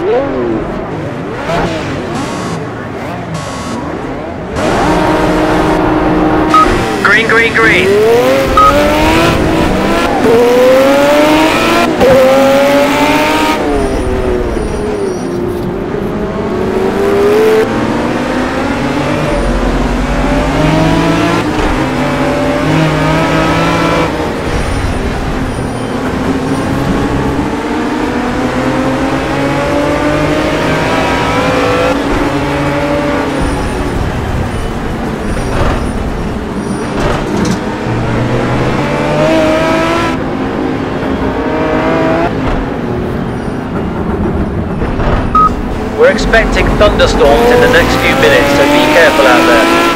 Green, green, green. We're expecting thunderstorms in the next few minutes, so be careful out there.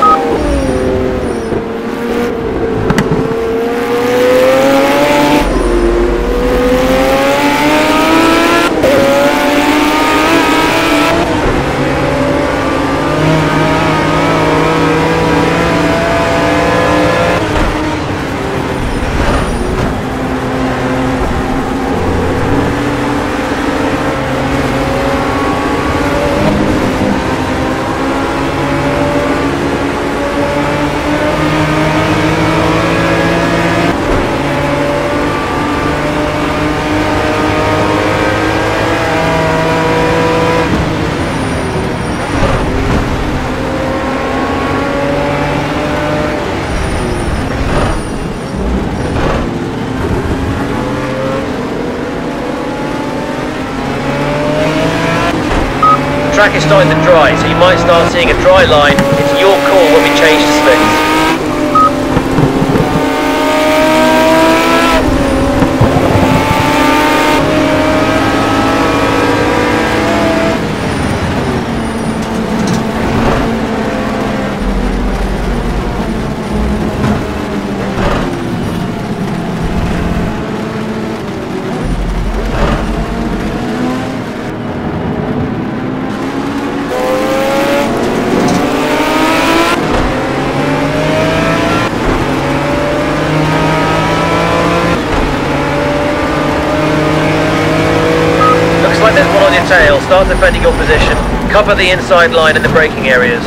The track is starting to dry, so you might start seeing a dry line. It's your call when we change to slicks. There's one on your tail. Start defending your position. Cover the inside line in the braking areas.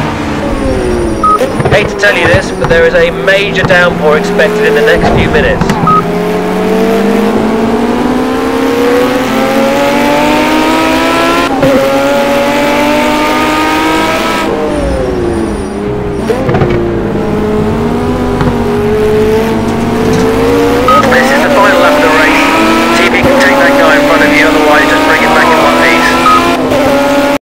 Hate to tell you this, but there is a major downpour expected in the next few minutes.